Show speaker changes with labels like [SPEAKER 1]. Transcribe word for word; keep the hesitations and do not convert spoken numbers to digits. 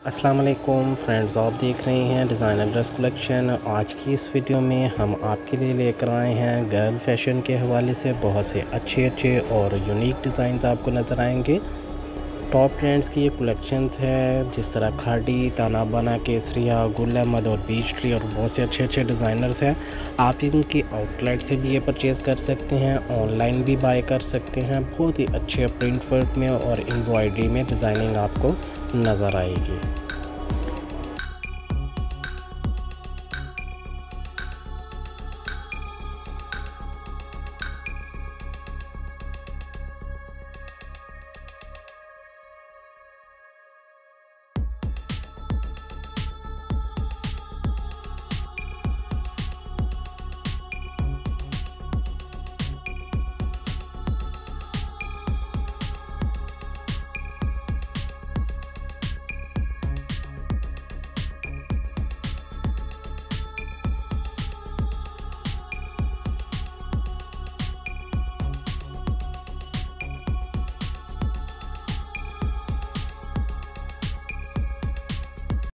[SPEAKER 1] अस्सलाम वालेकुम फ्रेंड्स, आप देख रहे हैं डिज़ाइनर ड्रेस कलेक्शन। आज की इस वीडियो में हम आपके लिए लेकर आए हैं गर्ल फैशन के हवाले से बहुत से अच्छे अच्छे और यूनिक डिज़ाइंस आपको नज़र आएंगे। टॉप ट्रेंड्स की ये कलेक्शंस है, जिस तरह खाड़ी, ताना बाना, केसरिया, गुल अहमद और बीच ट्री और बहुत से अच्छे अच्छे डिज़ाइनर्स हैं। आप इनकी आउटलेट से भी ये परचेज़ कर सकते हैं, ऑनलाइन भी बाय कर सकते हैं। बहुत ही अच्छे प्रिंट वर्क में और एम्ब्रॉयडरी में डिज़ाइनिंग आपको नज़र आएगी।